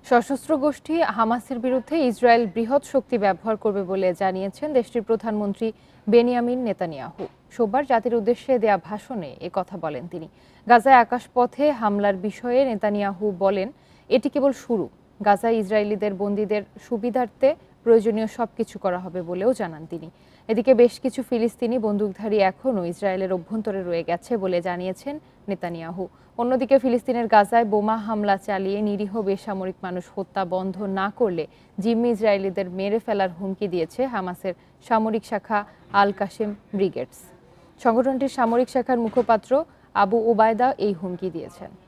সশস্ত্র গোষ্ঠী হামাসের বিরুদ্ধে ইসরায়েল বৃহৎ শক্তি ব্যবহার করবে বলে জানিয়েছেন দেশটির প্রধানমন্ত্রী বেনিয়ামিন নেতানিয়াহু। সোমবার জাতির উদ্দেশ্যে দেয়া ভাষণে কথা বলেন তিনি। গাজায় আকাশপথে হামলার বিষয়ে নেতানিয়াহু বলেন, এটি কেবল শুরু। গাজায় ইসরায়েলিদের বন্দীদের সুবিধার্থে প্রয়োজনীয় সবকিছু করা হবে বলেও জানান তিনি। এদিকে বেশ কিছু ফিলিস্তিনি বন্দুকধারী এখনও ইসরায়েলের অভ্যন্তরে রয়ে গেছে বলে জানিয়েছেন নেতানিয়াহু। অন্যদিকে ফিলিস্তিনের গাজায় বোমা হামলা চালিয়ে নিরীহ বেসামরিক মানুষ হত্যা বন্ধ না করলে জিম্মি ইসরায়েলিদের মেরে ফেলার হুমকি দিয়েছে হামাসের সামরিক শাখা আল কাসেম ব্রিগেডস। সংগঠনটির সামরিক শাখার মুখপাত্র আবু ওবায়দা এই হুমকি দিয়েছেন।